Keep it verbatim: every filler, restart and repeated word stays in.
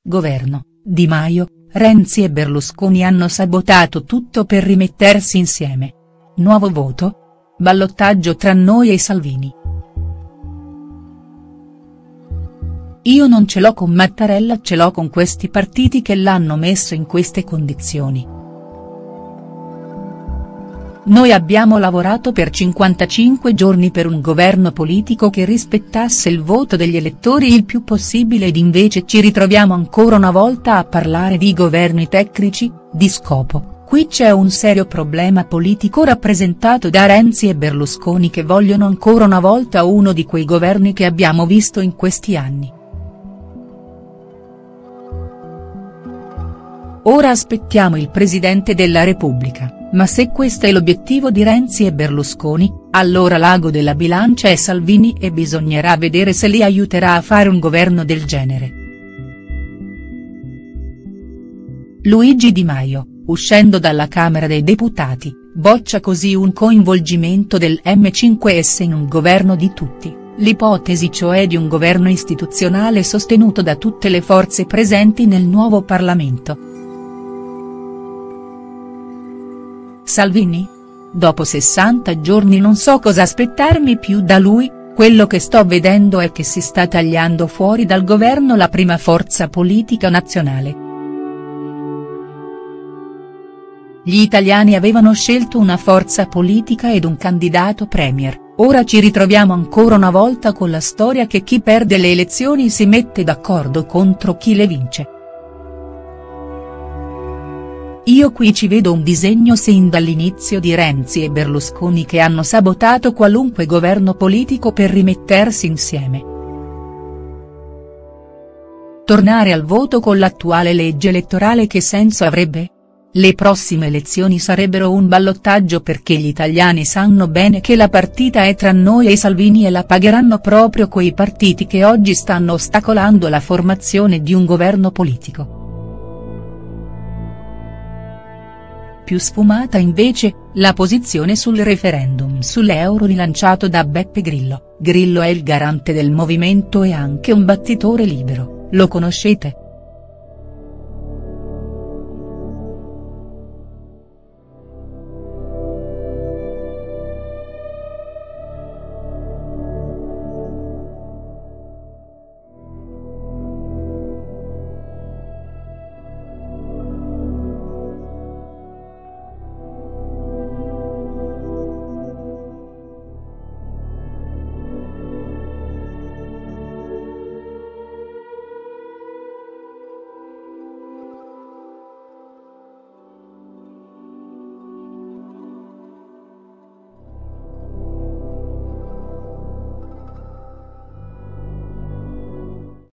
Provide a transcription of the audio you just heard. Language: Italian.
Governo, Di Maio, Renzi e Berlusconi hanno sabotato tutto per rimettersi insieme. Nuovo voto? Ballottaggio tra noi e Salvini. Io non ce l'ho con Mattarella, ce l'ho con questi partiti che l'hanno messo in queste condizioni. Noi abbiamo lavorato per cinquantacinque giorni per un governo politico che rispettasse il voto degli elettori il più possibile ed invece ci ritroviamo ancora una volta a parlare di governi tecnici, di scopo. Qui c'è un serio problema politico rappresentato da Renzi e Berlusconi che vogliono ancora una volta uno di quei governi che abbiamo visto in questi anni. Ora aspettiamo il Presidente della Repubblica. Ma se questo è l'obiettivo di Renzi e Berlusconi, allora l'ago della bilancia è Salvini e bisognerà vedere se li aiuterà a fare un governo del genere. Luigi Di Maio, uscendo dalla Camera dei Deputati, boccia così un coinvolgimento del M cinque S in un governo di tutti, l'ipotesi cioè di un governo istituzionale sostenuto da tutte le forze presenti nel nuovo Parlamento. Salvini? Dopo sessanta giorni non so cosa aspettarmi più da lui, quello che sto vedendo è che si sta tagliando fuori dal governo la prima forza politica nazionale. Gli italiani avevano scelto una forza politica ed un candidato premier, ora ci ritroviamo ancora una volta con la storia che chi perde le elezioni si mette d'accordo contro chi le vince. Io qui ci vedo un disegno sin dall'inizio di Renzi e Berlusconi che hanno sabotato qualunque governo politico per rimettersi insieme. Tornare al voto con l'attuale legge elettorale che senso avrebbe? Le prossime elezioni sarebbero un ballottaggio perché gli italiani sanno bene che la partita è tra noi e Salvini e la pagheranno proprio quei partiti che oggi stanno ostacolando la formazione di un governo politico. Più sfumata invece, la posizione sul referendum sull'euro rilanciato da Beppe Grillo. Grillo è il garante del movimento e anche un battitore libero, lo conoscete?.